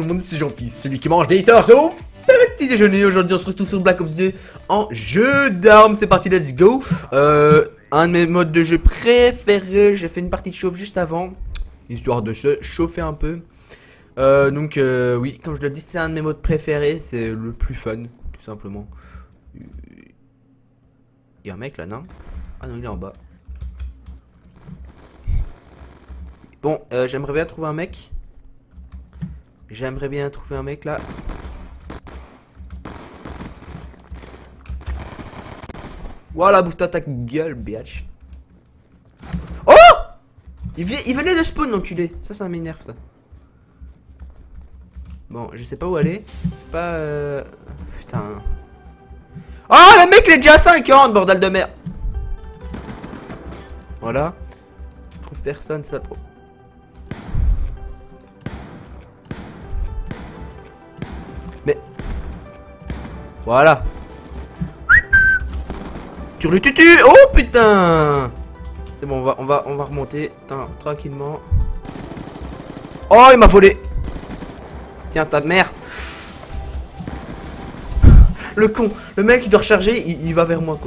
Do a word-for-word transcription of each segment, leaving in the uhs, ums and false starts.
le monde, c'est Jean-Fils, celui qui mange des torsos. Petit déjeuner, aujourd'hui on se retrouve sur Black Ops deux en jeu d'armes, c'est parti, let's go. euh, Un de mes modes de jeu préférés, j'ai fait une partie de chauffe juste avant, histoire de se chauffer un peu. euh, Donc euh, oui, comme je le dis, c'est un de mes modes préférés, c'est le plus fun, tout simplement. Il y a un mec là, non? Ah non, il est en bas. Bon, euh, j'aimerais bien trouver un mec. J'aimerais bien trouver un mec là. Voilà, boost ta gueule, bitch. Oh! il, il venait de spawn, l'enculé. Ça, ça m'énerve, ça. Bon, je sais pas où aller. C'est pas... Euh... Putain. Oh, le mec, il est déjà à cinquante, bordel de merde. Voilà. Je trouve personne, ça trop. Mais... Voilà. Sur le tutu. Oh putain. C'est bon, on va, on va, on va remonter. Attends, tranquillement. Oh, il m'a volé. Tiens, ta mère. Le con. Le mec, il doit recharger. Il, il va vers moi, quoi.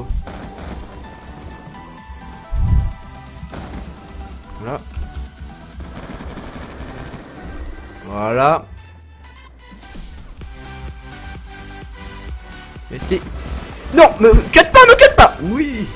Voilà. Voilà. Mais si. Non, me cut pas, me cut pas. Oui.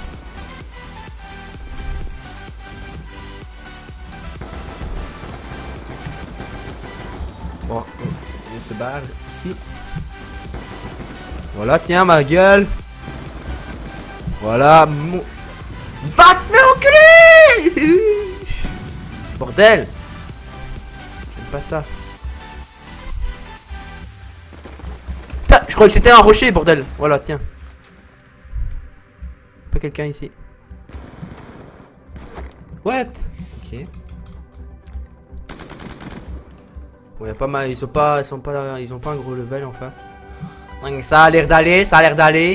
Bon, on, on se barre ici. Voilà, tiens ma gueule. Voilà, mon... Va te faire enculer. Bordel. J'aime pas ça. Je croyais que c'était un rocher, bordel. Voilà, tiens. Pas quelqu'un ici. What? Ok. Bon, y a pas mal. Ils sont pas, ils sont pas, ils ont pas un gros level en face. Donc ça a l'air d'aller, ça a l'air d'aller.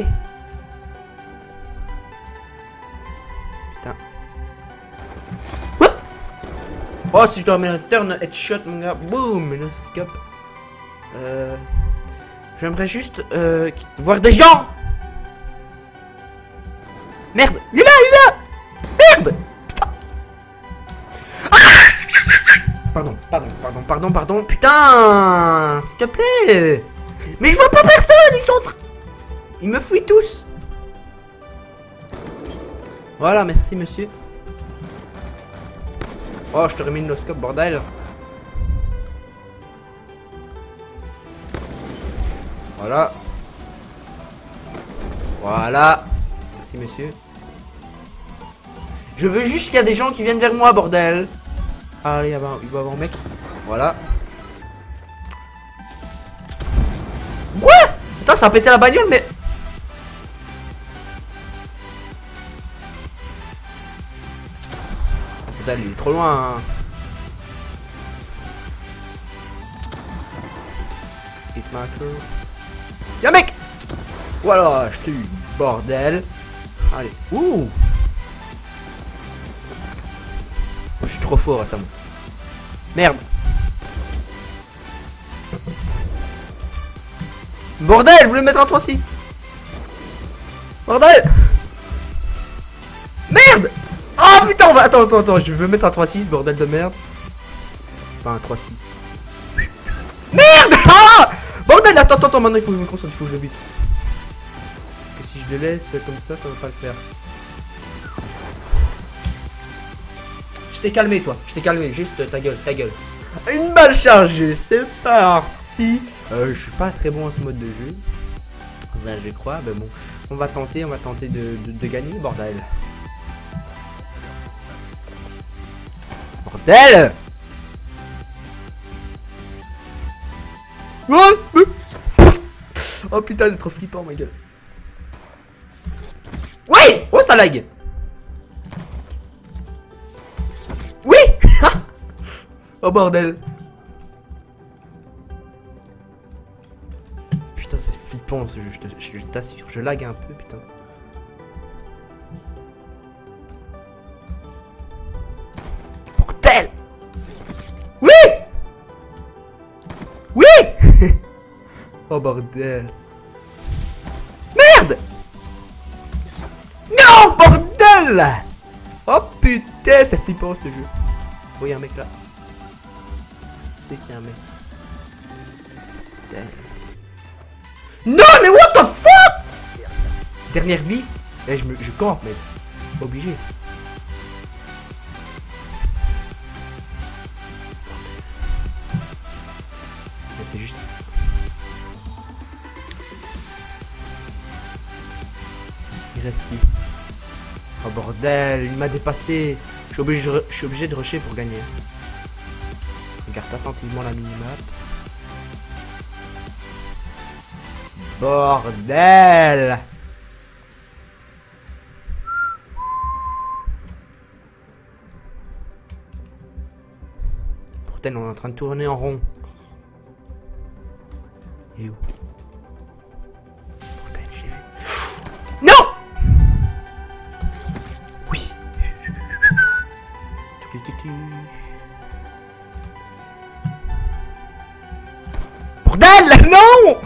Putain. What? Oh, si je dois mettre un turn headshot, mon gars. Boum, le scope. Euh. J'aimerais juste euh, voir des gens. Merde, il est là, il est là. Merde. Putain. Ah, pardon, pardon, pardon, pardon, pardon. Putain, s'il te plaît. Mais je vois pas personne, ils sont... Ils me fouillent tous. Voilà, merci monsieur. Oh, je te remets le scope, bordel. Voilà. Voilà. Merci monsieur. Je veux juste qu'il y a des gens qui viennent vers moi, bordel. Allez, il va y avoir un mec. Voilà. Quoi? Attends, ça a pété la bagnole, mais... Bordel, il est trop loin. Hein. Hitmaker. Y'a mec. Voilà, je t'ai eu, bordel. Allez, ouh. Je suis trop fort à ça, moi. Merde. Bordel, je voulais mettre un trois six. Bordel. Merde. Oh putain, on va... Attends, attends, attends, je veux mettre un trois six, bordel de merde. Pas un trois six. Merde. Ah. Bordel, attends, attends, attends, maintenant il faut que je me concentre, il faut que je le bute. Parce que si je le laisse comme ça, ça va pas le faire. Je t'ai calmé, toi, je t'ai calmé, juste ta gueule, ta gueule. Une balle chargée, c'est parti. euh, Je suis pas très bon à ce mode de jeu. Ben, je crois, ben bon. On va tenter, on va tenter de, de, de gagner, bordel. Bordel. Oh putain, c'est trop flippant, ma gueule. Oui. Oh, ça lag. Oui. Oh bordel. Putain, c'est flippant ce jeu, je t'assure, je lag un peu, putain. Bordel. Oui. Oui. Oh bordel. Merde. Non, bordel. Oh putain, c'est flippant ce jeu. Oh, y'a un mec là. Je sais qu'il y a un mec. Putain. Non, mais what the fuck. Dernière vie. Eh, je, me, je campe, mec. Obligé. Mais c'est juste... Il reste qui? Oh bordel, il m'a dépassé. Je suis obligé, je suis obligé de rusher pour gagner. Regarde attentivement la minimap. Bordel. Pourtant on est en train de tourner en rond. Et où? Pourtant j'ai vu. Non. Oui. Bordel, non.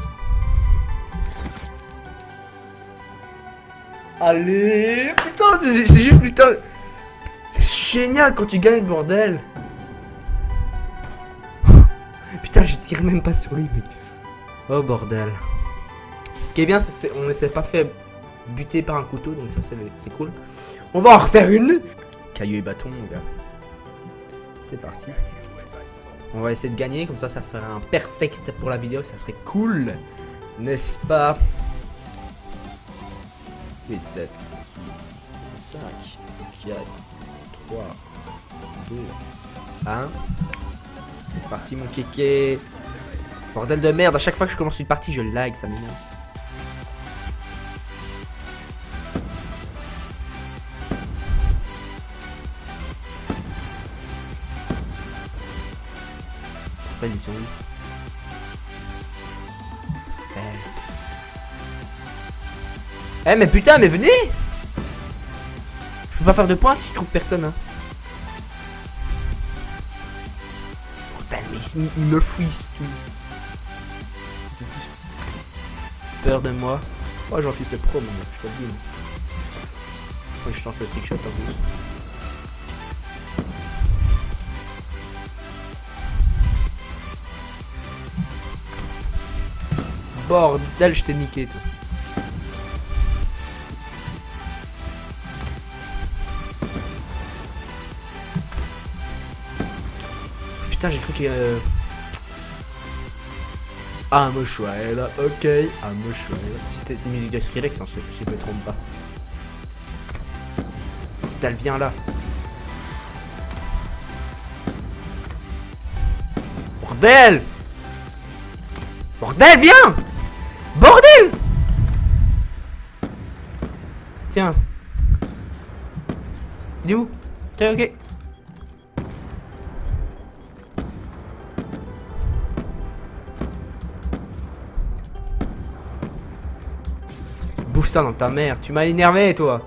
Allez, putain, c'est juste putain. C'est génial quand tu gagnes, bordel. Putain, je tire même pas sur lui, mec. Oh bordel. Ce qui est bien, c'est qu'on ne s'est pas fait buter par un couteau, donc ça c'est cool. On va en refaire une. Caillou et bâton, mon gars. C'est parti. On va essayer de gagner, comme ça, ça ferait un perfect pour la vidéo, ça serait cool. N'est-ce pas? huit, sept, cinq, quatre, trois, deux, un. C'est parti, mon kéké. Bordel de merde, à chaque fois que je commence une partie, je lag, ça m'énerve. Ils sont où? Eh. Eh mais putain, mais venez! Je peux pas faire de points si je trouve personne. Hein. Putain, mais ils, ils me fouissent tous. Ils ont tous peur de moi. Oh, j'en suis le pro, mon gars, je te le dis. Faut que je tente le trickshot en plus. Bordel, je t'ai niqué, toi. Putain, j'ai cru qu'il y a... Ah, un mouchoir là, ok. Un mouchoir. C'est musique de Skrillex, hein, je, je me trompe pas. Putain, elle vient là. Bordel! Bordel, viens! Bordel! Tiens. Il est où? Tiens, ok. Bouffe ça dans ta mère. Tu m'as énervé, toi.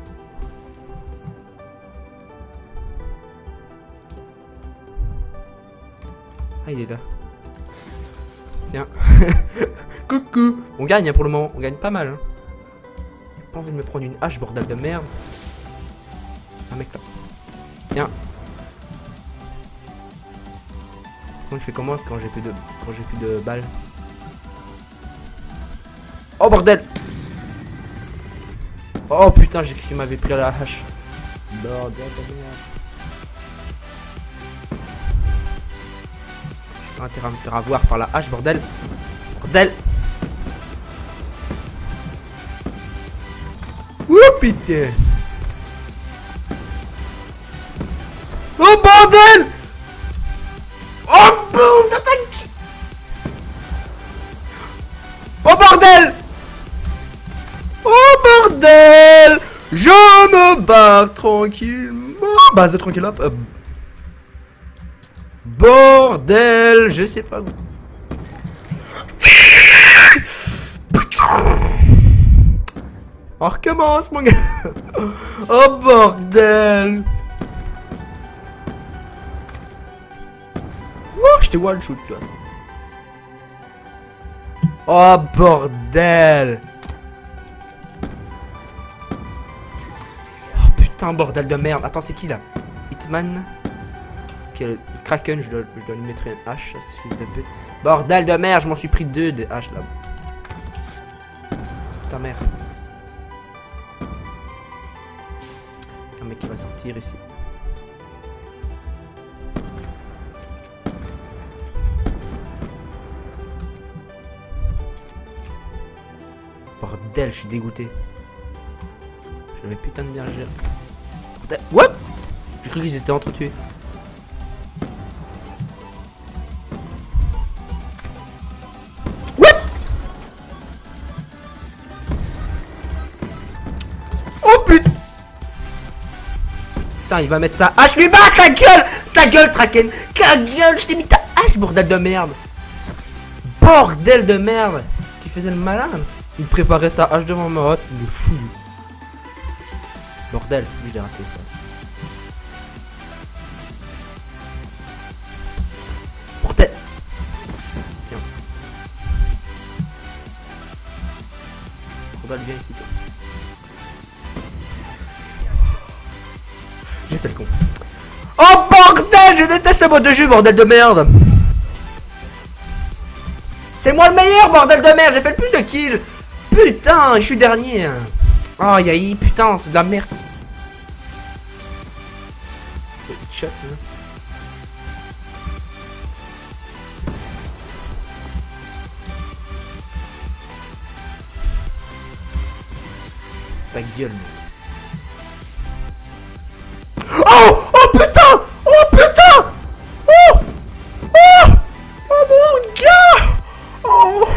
Ah, il est là. Tiens. Coucou. On gagne hein, pour le moment. On gagne pas mal. Hein. J'ai pas envie de me prendre une hache, bordel de merde. Un mec là. Tiens. Comment je fais comment quand j'ai plus de quand j'ai plus de balles? Oh bordel. Oh putain, j'ai cru qu'il m'avait pris à la hache. Bordel de merde. J'ai pas intérêt à me faire avoir par la hache, bordel. Bordel. Oh putain. Oh bordel. Oh boum, t'attaques. Oh bordel. Oh bordel. Je me barre tranquillement. Base tranquille hop. Euh. Bordel. Je sais pas où. Putain. On recommence mon gars. Oh bordel. Oh je t'ai one shoot toi. Oh bordel. Oh putain, bordel de merde. Attends, c'est qui là? Hitman. Ok, le Kraken, je dois, je dois lui mettre une hache, ce fils de pute. Bordel de merde, je m'en suis pris deux des haches là. Putain merde. Un mec qui va sortir ici. Bordel, je suis dégoûté. J'avais putain de bien gérer. Bordel. What? J'ai cru qu'ils étaient entretués. What? Oh putain. Putain, il va mettre sa hache, lui bat ta gueule. Ta gueule, Kraken. Ta gueule, je t'ai mis ta hache, bordel de merde. Bordel de merde. Tu faisais le malin. Il préparait sa hache devant ma hotte, le fou. Bordel, lui j'ai raté ça. Bordel. Tiens. Bordel, viens ici toi. J'ai fait le con. Oh bordel, je déteste ce mode de jeu, bordel de merde. C'est moi le meilleur, bordel de merde, j'ai fait le plus de kills. Putain, je suis dernier. Oh, y'a putain, c'est de la merde. Shot, là. Ta gueule. Oh! Oh putain! Oh putain! Oh! Oh! Oh mon gars! Oh!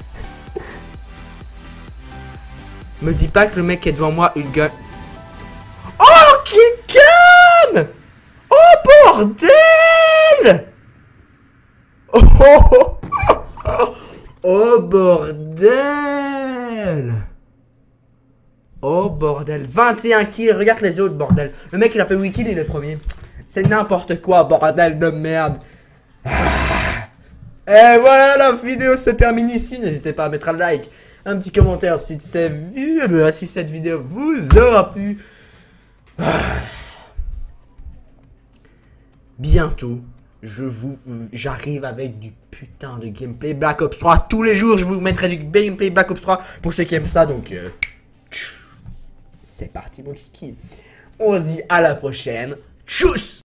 Me dis pas que le mec est devant moi une gun. Oh, qu'il calme! Oh bordel! Oh, oh, oh, oh bordel! Oh bordel! vingt et un kills, regarde les autres bordel. Le mec il a fait huit kills et le premier. C'est n'importe quoi, bordel de merde. Ah. Et voilà, la vidéo se termine ici. N'hésitez pas à mettre un like, un petit commentaire si, si cette vidéo vous aura plu. Ah. Bientôt, je vous, j'arrive avec du putain de gameplay Black Ops trois. Tous les jours, je vous mettrai du gameplay Black Ops trois pour ceux qui aiment ça. Donc, euh, c'est parti mon kiki. On se dit à la prochaine. Tchuss!